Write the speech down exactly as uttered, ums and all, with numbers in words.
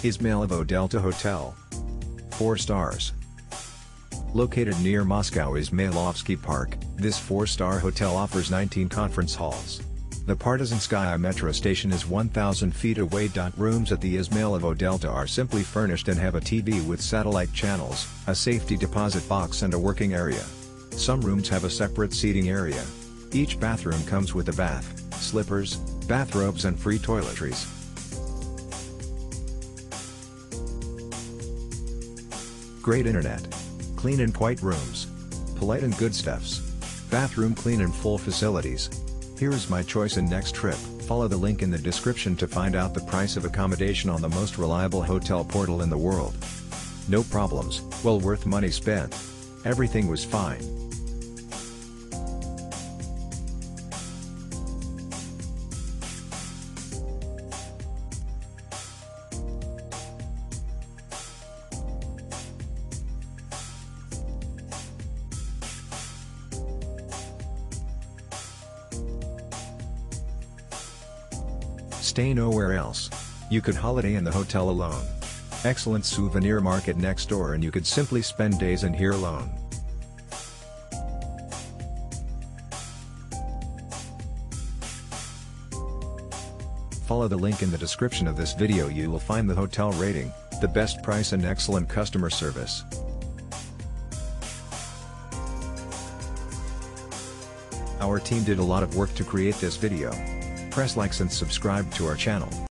Izmailovo Delta Hotel. four stars. Located near Moscow Izmailovsky Park, this four-star hotel offers nineteen conference halls. The Partizanskaya Metro Station is one thousand feet away. Rooms at the Izmailovo Delta are simply furnished and have a T V with satellite channels, a safety deposit box and a working area. Some rooms have a separate seating area. Each bathroom comes with a bath, slippers, bathrobes and free toiletries. Great internet. Clean and quiet rooms. Polite and good stuffs. Bathroom clean and full facilities. Here is my choice and next trip. Follow the link in the description to find out the price of accommodation on the most reliable hotel portal in the world. No problems, well worth money spent. Everything was fine. Stay nowhere else. You could holiday in the hotel alone. Excellent souvenir market next door and you could simply spend days in here alone. Follow the link in the description of this video. You will find the hotel rating, the best price and excellent customer service. Our team did a lot of work to create this video. Press likes and subscribe to our channel.